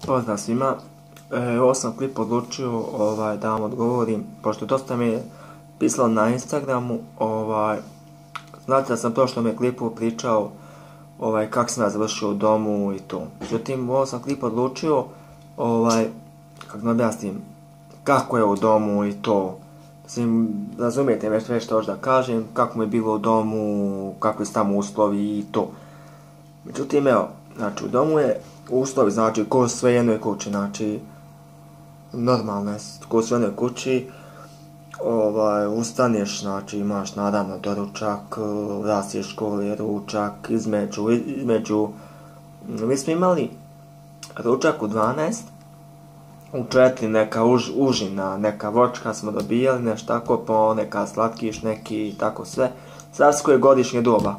Pozdrav svima. Ovo sam klip odlučio da vam odgovorim, pošto dosta mi je pisalo na Instagramu. Znate da sam prošlo me klipu pričao kako sam ja završio u domu i to. Međutim, ovo sam klip odlučio, kako da objasnim, kako je u domu i to. Razumijete već što da kažem, kako mi je bilo u domu, kakvi su tamo uslovi i to. Međutim, evo, znači u domu je uslovi, znači ko sve jednoj kući, znači normalno je, ko sve jednoj kući, ustaneš, znači imaš naravno doručak, rastije škole, ručak, između, mi smo imali ručak u 12, u 4 neka užina, neka vočka smo dobijali, nešto tako, po neka slatkiš neki i tako sve, zavsko je godišnje doba,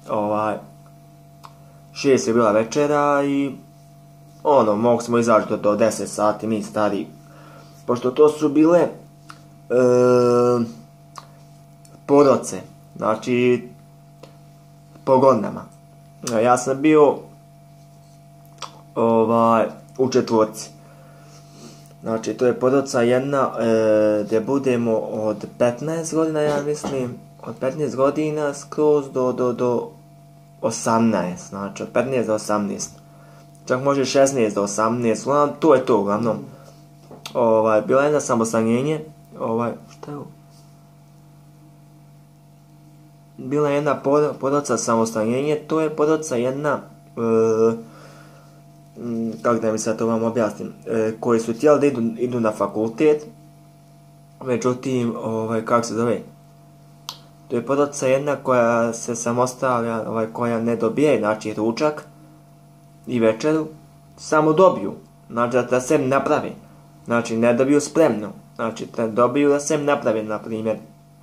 6 je bila večera i mogli smo izaći do 10 sati, mi stari, pošto to su bile poroce, znači po godinama. Ja sam bio u četvorci, znači to je poroca jedna gdje budemo od 15 godina, ja mislim, od 15 godina skroz do 18, znači od 15 do 18, čak može 16 do 18, uglavnom to je to, uglavnom. Bila jedna samostanjenje, šta je ovo? Bila jedna poroca samostanjenje, to je poroca jedna, kako da mi sad to vam objasnim, koji su htjeli da idu na fakultet, međutim, kako se zove? To je poroca jedna koja se samostavlja, koja ne dobije, znači ručak i večeru, samo dobiju, znači da se napravi, znači ne dobiju spremno, znači da dobiju da se napravi, na primjer.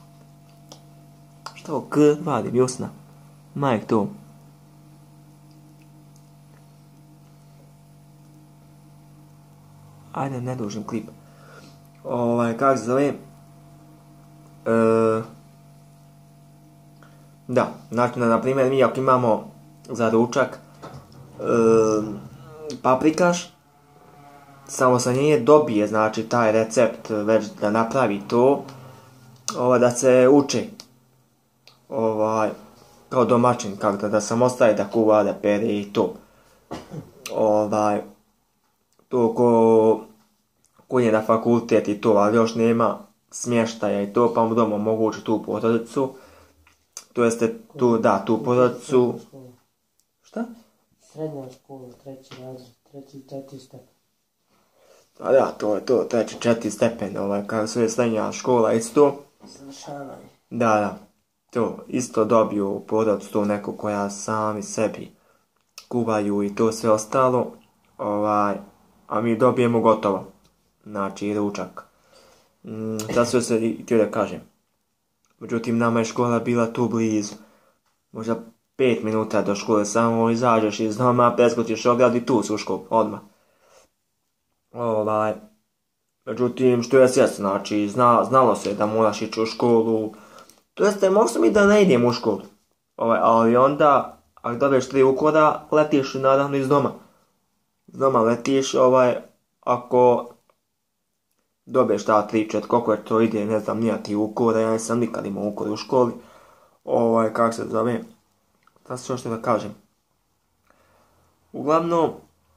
Šta ovo vadim, Jusna? Majk to. Ajde, ne dužim klip. Kako se zove? Da, znači na primjer mi ako imamo za ručak paprikaš, samostanjenje dobije, znači taj recept već da napravi to, da se uči, kao domaćin, kako da samostaje da kuva, da pere i to. To ko je na fakultet i to, ali još nema smještaja i to, pa mu doma omogući tu porodicu, to jeste tu porodicu. Šta? Srednja škola, 3. razred, 3. stepen. A da, to je to, 3. 4. stepen, kako se je srednja škola, isto. Završavanje. Da, to, isto dobiju porodicu, to neko koja sami sebi kuvaju i to sve ostalo, a mi dobijemo gotovo, znači ručak. Da sve se htio da kažem. Međutim, nama je škola bila tu blizu, možda 5 minuta do škole, samo izađeš iz doma, preskočiš ogradu i tu su u školu, odmah. Međutim, što je svjesno, znači, znalo se da moraš ići u školu, to jeste, mogli smo i da ne idemo u školu, ali onda, ako dobiješ 3 ukoda, letiš naravno iz doma. Iz doma letiš, ako dobiješ ta 3-4, koliko je to ide, ne znam, nija ti ukoda, ja nisam nikad imao ukod u školi, kako se zove, da se što da kažem. Uglavnom,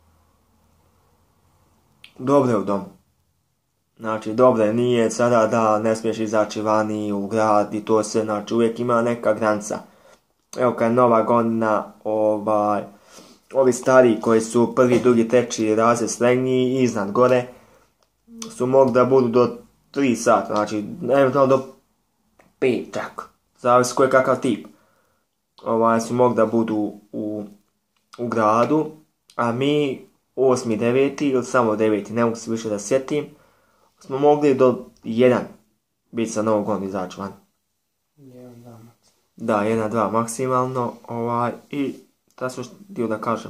dobro je u domu. Znači, dobro je, nije sada da ne smiješ izaći vani u grad i to sve, znači uvijek ima neka granica. Evo kad je nova godina, ovi stariji koji su 1., 2., 3. razred srednji i iznad gore, su mogli da budu do 3 sata, znači eventualno do 5 čak, zavisi koji kakav tip. Su mogli da budu u gradu, a mi 8., 9. ili samo 9. ne mogu se više da sjetim, smo mogli do 1 biti sa Novog godina izaći van. 1, 2 maksimalno. Da, 1, 2 maksimalno, i da sam htio da kažem.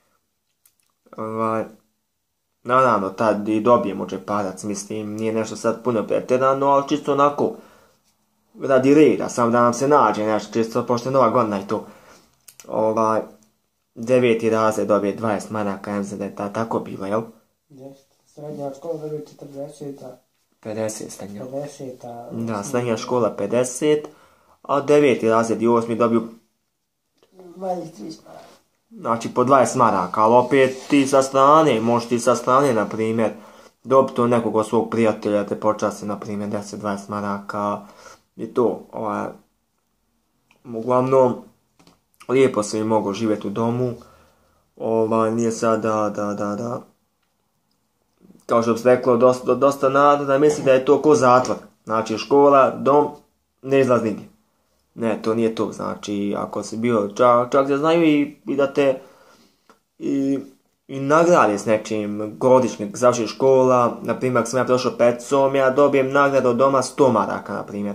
Naravno, tad i dobijemo džeparac, mislim, nije nešto sad puno pretjerano, ali čisto onako, radi reda, samo da nam se nađe nešto, čisto pošto je Nova godina i to. 9. razred dobije 20 maraka, ja mislim da je tako bilo, jel? Srednja škola dobije 40, 50 srednja. 50. Da, srednja škola 50, a 9. razred i 8. dobiju 23 maraka. znači po 20 maraka, ali opet ti sa strane, možeš ti sa strane, na primjer, dobiti od nekog od svog prijatelja te počasti, na primjer, 10-20 maraka i to, uglavnom, lijepo se mi mogu živjeti u domu, nije sad da, kao što bi se reklo, dosta naroda misli da je to ko zatvor, znači škola, dom, ne izlaz nigdje. Ne, to nije to, znači, ako si bio, čak da znaju i da te i nagrade s nečim godišnjeg, završiš škola, na primjer, ako sam ja prošao pecom, ja dobijem nagradu od doma 100 maraka, na primjer.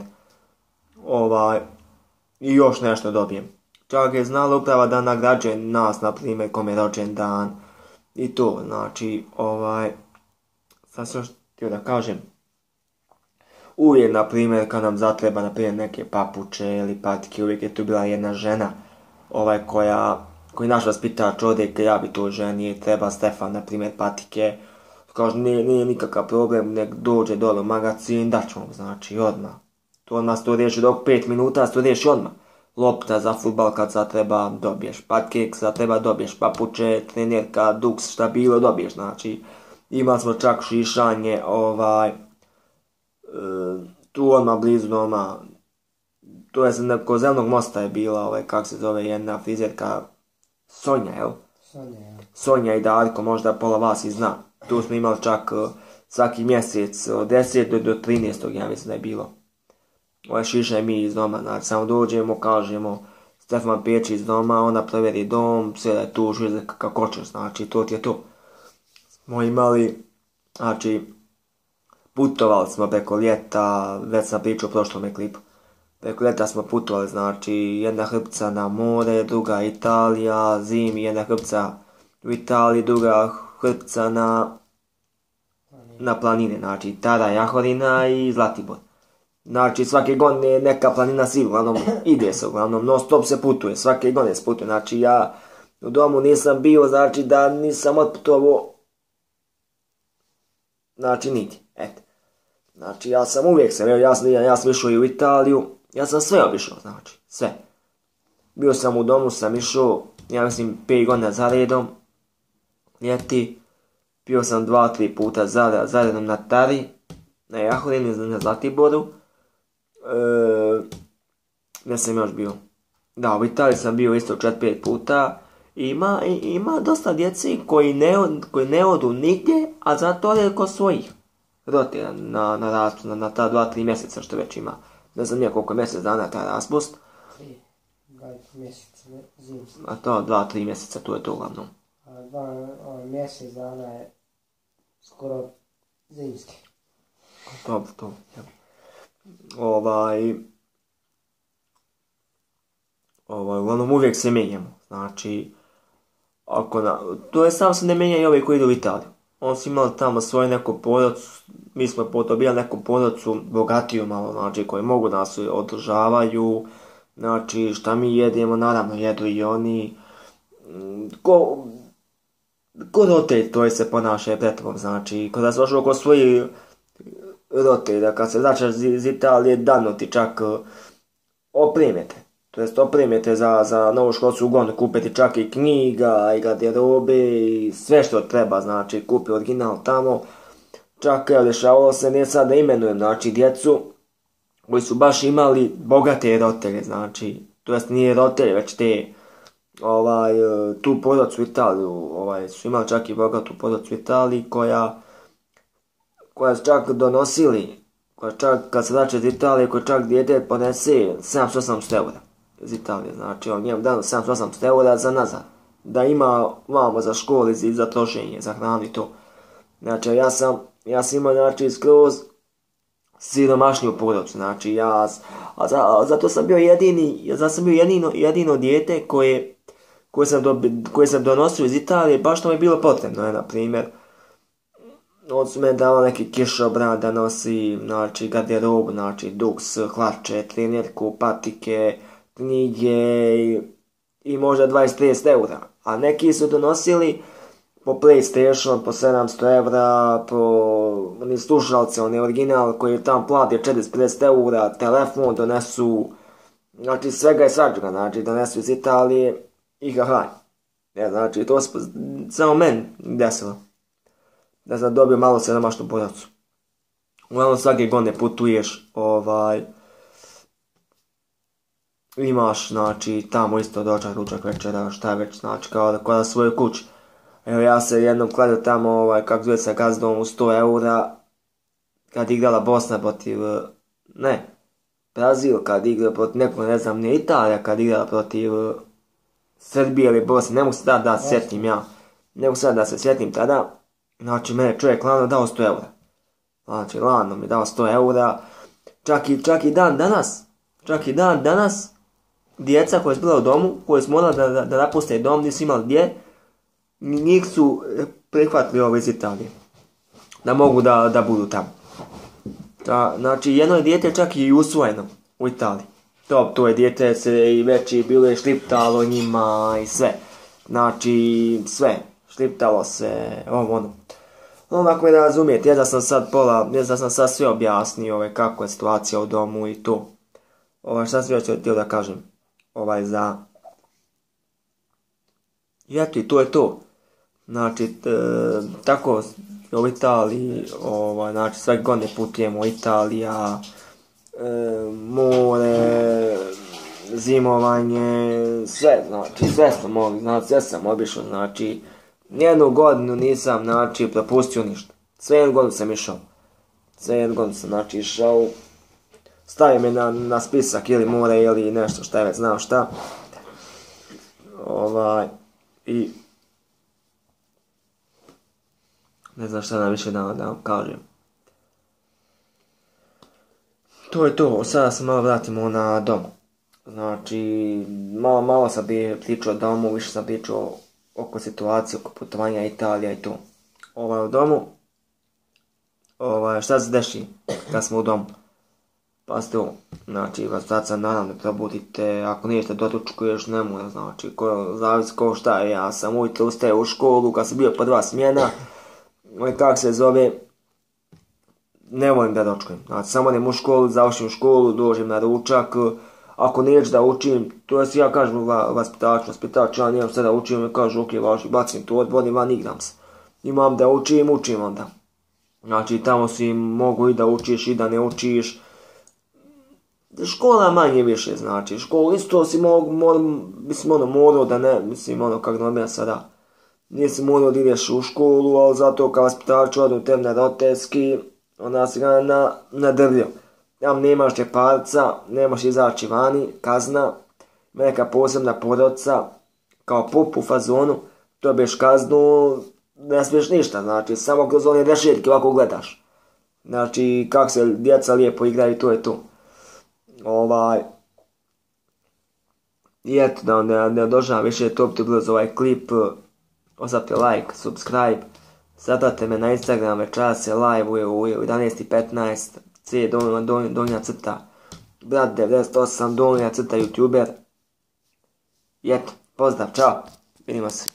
I još nešto dobijem. Čak je znala uprava da nagrađuje nas, na primjer, kom je rođen dan i to, znači, sad sam još htio da kažem, uvijek, na primjer, kad nam zatreba, na primjer, neke papuče ili patike, uvijek je tu bila jedna žena, koji naš vaspitač ode, ja bi to ženi, treba Stefan, na primjer, patike, kaže, nije nikakav problem, nek dođe dole u magazin, daćemo, znači, odmah. To odmah se to riješi dok 5 minuta, se to riješi odmah. Lopta za futbal kad zatreba, dobiješ patike, kad zatreba, dobiješ papuče, trenerka, duks, šta bilo, dobiješ, znači, imali smo čak šišanje, tu odmah blizu doma, to je kod Zelenog mosta je bila, kako se zove, jedna frizerka, Sonja, jel? Sonja i Darko, možda pola vas i zna. Tu smo imali čak svaki mjesec, od 10. do 13. ja mislim da je bilo. Šišaj mi iz doma, znači samo dođemo, kažemo, Stefan Peći iz doma, ona provjeri dom, sve da je tu žize kako hoćeš, znači to ti je to. Smo imali, znači, putovali smo preko ljeta, već sam pričao u prošlom klipu. Preko ljeta smo putovali, znači jedna hrpca na more, druga Italija, zimi, jedna hrpca u Italiji, druga hrpca na planine, znači Tara, Jahorina i Zlatibor. Znači svake godine neka planina si, uglavnom ide se, uglavnom non stop se putuje, svake godine se putuje, znači ja u domu nisam bio, znači da nisam otputovao, znači niti, eto. Znači ja sam uvijek ja sam išao i u Italiju, ja sam sve obišao, znači, sve. Bio sam u domu, sam išao, ja mislim 5 godina za redom, ljeti, bio sam 2-3 puta za redom na Tari, na Jahorini, na Zlatiboru, gdje sam još bio? Da, u Italiji sam bio isto 4-5 puta, ima dosta djeci koji ne odu nigdje, a zato je kod svojih. Rotira na ta 2-3 mjeseca što već ima. Ne znam nije koliko je mjesec dana taj raspust. 2 mjeseca zimski. A to 2-3 mjeseca, tu je to uglavnom. Mjesec dana je skoro zimski. Dobro, to. Uglavnom uvijek se mijenjamo. Znači, to je samo se ne mijenja i ovi koji idu u Italiju. On su imali tamo svoju neku porodicu, mi smo dobijali neku porodicu bogatiju malo, znači koji mogu da nas održavaju, znači šta mi jedemo, naravno jedu i oni, ko roditelj to je se ponašaju pred tobom, znači kada se došlo kod svojih roditelja, kad se vraćaš iz Italije, dano ti čak opremete. To jest opremete za novu školsku godinu, kupiti čak i knjiga, i garderobe, i sve što treba, znači kupi original tamo. Čak dešavalo se, ne sad da imenujem, znači djecu koji su baš imali bogate roditelje, znači, to jest nije roditelje, već te, tu porodicu u Italiju, su imali čak i bogatu porodicu u Italiji koja su čak donosili, kad se vraća iz Italije, koja čak dijete ponese 700-800 eura iz Italije, znači on njemu dano 700-800 eura za nazad, da ima vamo za školu i za trošenje, za hranu i to. Znači ja sam imao, znači, skroz siromašniju porodicu, znači zato sam bio jedino dijete koje sam donosio iz Italije, baš što mi je bilo potrebno, na primjer. On su me dao neki kišobran da nosi, znači, garderobu, znači, duks, hlače, trenerku, patike, knjige i možda 20-30 eura. A neki su donosili po PlayStation, po 700 evra, po oni slušalce, oni original koji tam plati 450 eura, telefon donesu, znači svega i svačega, znači donesu iz Italije i hahaj. Znači to se samo meni desilo. Da sam dobio malo siromašnu porodicu. Uglavnom svake godine putuješ, imaš, znači, tamo isto dočak, ručak, večera, šta već, znači, kao da svoju kuću. Evo, ja se jednom kladio tamo, kako zove sa gazdom, u 100 eura, kad igrala Bosna protiv, Brazil, kad igrala protiv nekog, ne znam, nije Italija, kad igrala protiv Srbije ili Bosne, ne mogu se da se sjetim ja, ne mogu sad da se sjetim tada, znači, mene čovjek lano dao 100 eura. Znači, lano mi dao 100 eura, čak i dan danas, djeca koja su bila u domu, koje su morali da napuste dom, nisu imali gdje, njih su prihvatili ovo iz Italije, da mogu da budu tamo. Znači, jedno je dijete čak i usvojeno u Italiji. To je dijete se i već i bilo je šliptalo njima i sve. Znači, sve. Šliptalo se, ono. Onako da razumijete, ja da sam sad sve objasnio, kako je situacija u domu i to. Šta sam još htio da kažem, i eto, i to je to. Znači, tako u Italiji, znači svake godine putujemo, Italija, more, zimovanje, sve, znači sve smo mogli, znači sve sam obišao, znači nijednu godinu nisam, znači, propustio ništa. Sve jednu godinu sam išao. Znači, išao, stavio me na spisak ili more ili nešto šta je već znam šta. I ne znam šta nam više da vam kažem. To je to, sada se malo vratimo na dom. Znači, malo sam pričao o domu, više sam pričao oko situacije, oko putovanja Italija i to. U domu, šta se deši kad smo u domu? Pazite ovo, znači, vas sad sam naravno probudite, ako ništa doručkuješ, ne mora, znači, zavisi ko šta je, ja sam ujutro ustao u školu, kad sam bio po 2 smjena, kako se zove, ne volim da dočkujem, znači, samo idem u školu, završim školu, dođem na ručak, ako neću da učim, to je ja kažem vaspitač, ja nemam sve da učim, kažu, ok, važi, bacim to, odvodim van, igram se. Imam da učim onda. Znači, tamo si mogu i da učiš i da ne učiš. Škola manje više, znači, školu isto si morao da ne, kako da vam sada, nisi morao da ideš u školu, ali zato kao vaspitač odu tem na roteski, onda si ga nadrljio. Tam nemaš čeparca, nemaš izaći vani, kazna, neka posebna porodica, kao pup u fazonu, dobiješ kaznu, ne smiješ ništa, znači, samo kroz one rešetke ovako gledaš. Znači, kako se djeca lijepo igraju, to je to. I eto, da ne održavam više, to bi bilo za ovaj klip, ostavite like, subscribe, zadate me na Instagram, večeras je live u 11:15, C donja crta, brat 98 donja crta youtuber. I eto, pozdrav, čao, vidimo se.